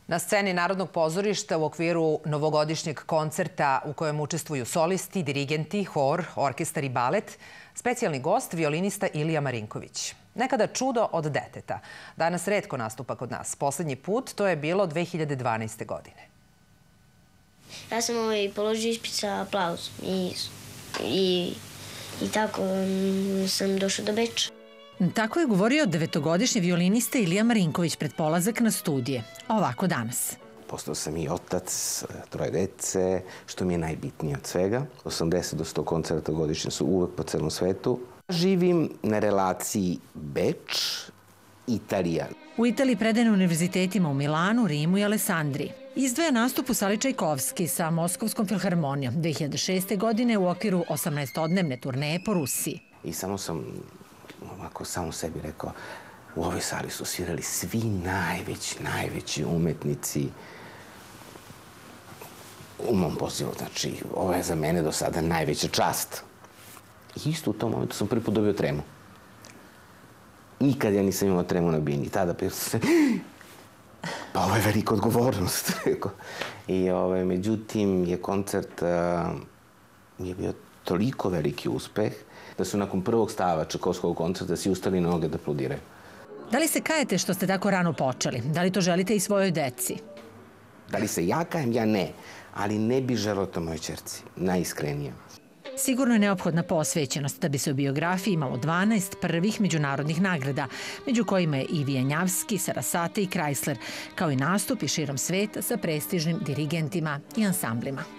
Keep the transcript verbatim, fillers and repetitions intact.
Na sceni Narodnog pozorišta u okviru novogodišnjeg koncerta u kojem učestvuju solisti, dirigenti, hor, orkestar i balet, specijalni gost, violinista Ilija Marinković. Nekada čudo od deteta. Danas retko nastupa kod nas. Poslednji put to je bilo dve hiljade dvanaeste. godine. Ja sam ovaj položio ispit sa aplauzom i, i, i tako sam došao do Beča. Tako je govorio devetogodišnji violinista Ilija Marinković pred polazak na studije. Ovako danas. Postao sam i otac, troje dece, što mi je najbitnije od svega. osamdeset do sto koncerta godišnje su uvek po celom svetu. Živim na relaciji Beč-Italija. U Italiji predaje na univerzitetima u Milanu, Rimu i Alessandriji. Izdvaja nastup u sali Čajkovski sa Moskovskom filharmonijom dve hiljade šeste. godine u okviru osamnaestodnevne turneje po Rusiji. I samo sam ovako samo sebi rekao, u ovoj sali su svirali svi najveći, najveći umetnici u mom pozivu. Znači, ovo je za mene do sada najveća čast. I isto u tom momentu sam prvi put dobio tremu. Nikad ja nisam imao tremu na bini. Tada pa sam pa ovo je velika odgovornost. I ovaj, međutim, je koncert mi je bio toliko veliki uspeh da su nakon prvog stava Čajkovskog koncerta svi ustali na noge da aplaudiraju. Da li se kajete što ste tako rano počeli? Da li to želite i svojoj deci? Da li se ja kajem? Ja ne. Ali ne bi želeo to mojoj ćerci. Najiskrenije. Sigurno je neophodna posvećenost da bi se u biografiji imalo dvanaest prvih međunarodnih nagrada, među kojima je i Vijenjavski, Sarasate i Chrysler, kao i nastupi širom sveta sa prestižnim dirigentima i ansamblima.